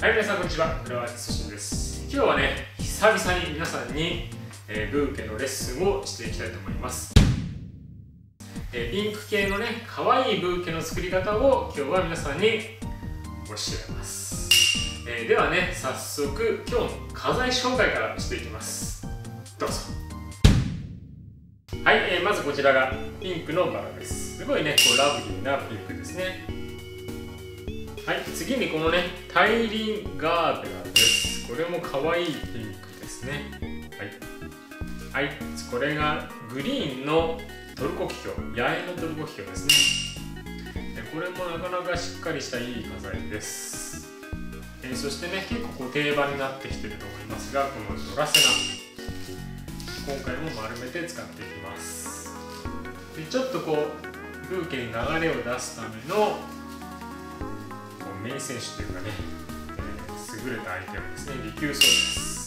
はい、皆さんこんにちは。フラワーアーティストしんです。今日はね、久々に皆さんに、ブーケのレッスンをしていきたいと思います。ピンク系のね、可愛いブーケの作り方を今日は皆さんに教えます。ではね、早速今日の花材紹介からしていきます。どうぞ。はい、まずこちらがピンクのバラです。すごいね、こうラブリーなピンクですね。はい、次にこのね、大輪ガーベラです。これも可愛いピンクですね。はい、はい、これがグリーンのトルコキキョウ、八重のトルコキキョウですね。これもなかなかしっかりしたいい花材です。そしてね、結構定番になってきてると思いますが、このドラセナ、今回も丸めて使っていきます。でちょっとこうブーケに流れを出すためのメイン選手というかね、優れたアイテムですね、利休草です。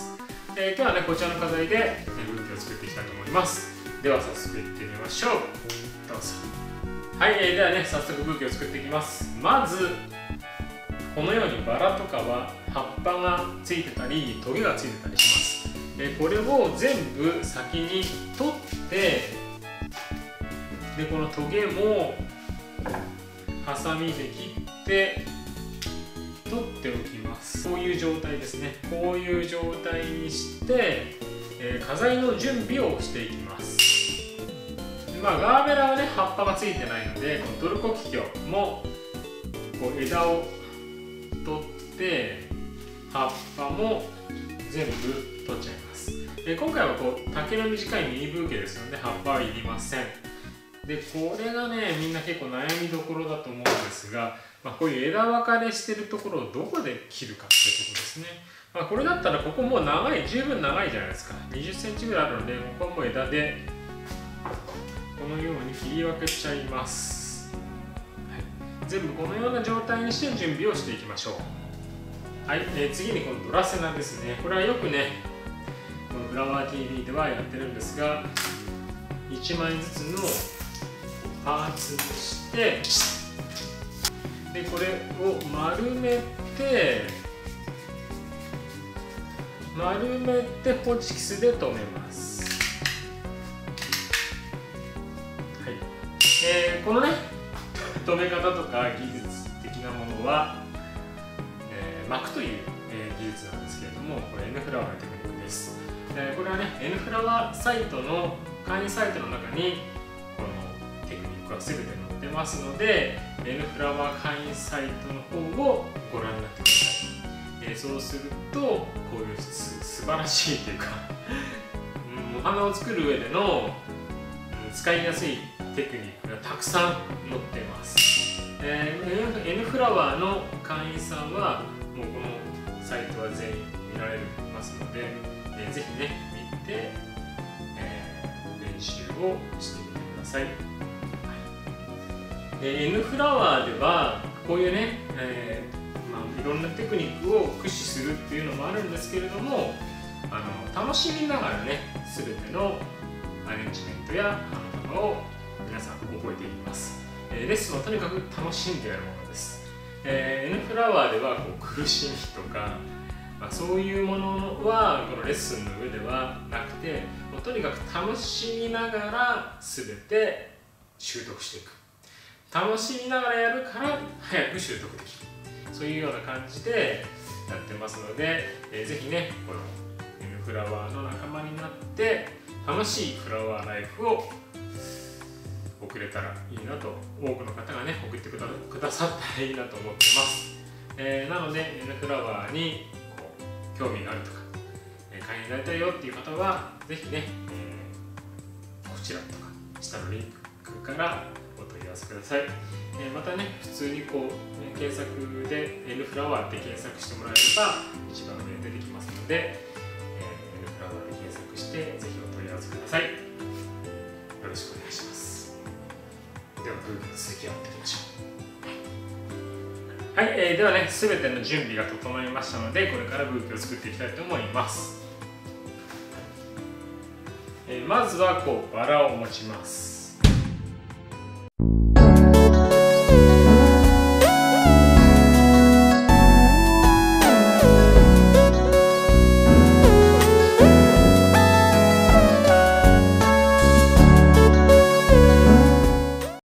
今日はね、こちらの花材でブーケを作っていきたいと思います。では早速いってみましょう。どうぞ。はい、ではね、早速ブーケを作っていきます。まずこのようにバラとかは葉っぱがついてたりトゲがついてたりします。これを全部先に取ってでこのトゲもハサミで切って取っておきます。こういう状態ですね。こういう状態にして、花材の準備をしていきます。ガーベラはね、葉っぱがついてないので、このトルコキキョウもこう枝を取って葉っぱも全部取っちゃいます。今回はこう丈の短いミニブーケですので葉っぱはいりません。でこれがね、みんな結構悩みどころだと思うんですが、こういう枝分かれしてるところをどこで切るかっていうことですね。これだったらここもう長い、十分長いじゃないですか。20センチぐらいあるので、ここはもう枝でこのように切り分けちゃいます。はい、全部このような状態にして準備をしていきましょう。はい、次にこのドラセナですね。これはよくね、このフラワー TV ではやってるんですが、1枚ずつのパーツにしてでこれを丸めてホチキスで留めます。はい、このね留め方とか技術的なものは、巻くという、技術なんですけれども、これ N フラワーのテクニックです。これはね N フラワーサイトの会員サイトの中にこのテクニックは全て載ってますので、N フラワー会員サイトの方をご覧になってください。そうするとこういう素晴らしいというかお花を作る上での使いやすいテクニックがたくさん載ってます。N フラワーの会員さんはもうこのサイトは全員見られますので、ぜひね見て、練習をしてみてください。N フラワーではこういうね、いろんなテクニックを駆使するっていうのもあるんですけれども、楽しみながらね全てのアレンジメントや花束を皆さん覚えていきます。レッスンはとにかく楽しんでやるものです。N フラワーではこう苦しみとか、そういうものはこのレッスンの上ではなくて、もうとにかく楽しみながら全て習得していく。楽しみながらやるから早く習得できる。そういうような感じでやってますので、ぜひねこの N フラワーの仲間になって楽しいフラワーライフを送れたらいいなと、多くの方がね送ってくださったらいいなと思ってます。なので N フラワーにこう興味があるとか、会員になりたいよっていう方はぜひね、こちらとか下のリンクからお問い合わせください。またね、普通にこう検索で N フラワーって検索してもらえれば一番上に出てきますので、N フラワーで検索してぜひお問い合わせください。よろしくお願いします。ではブーケの続きをやっていきましょう。はい、ではね、全ての準備が整いましたので、これからブーケを作っていきたいと思います。まずはこうバラを持ちます。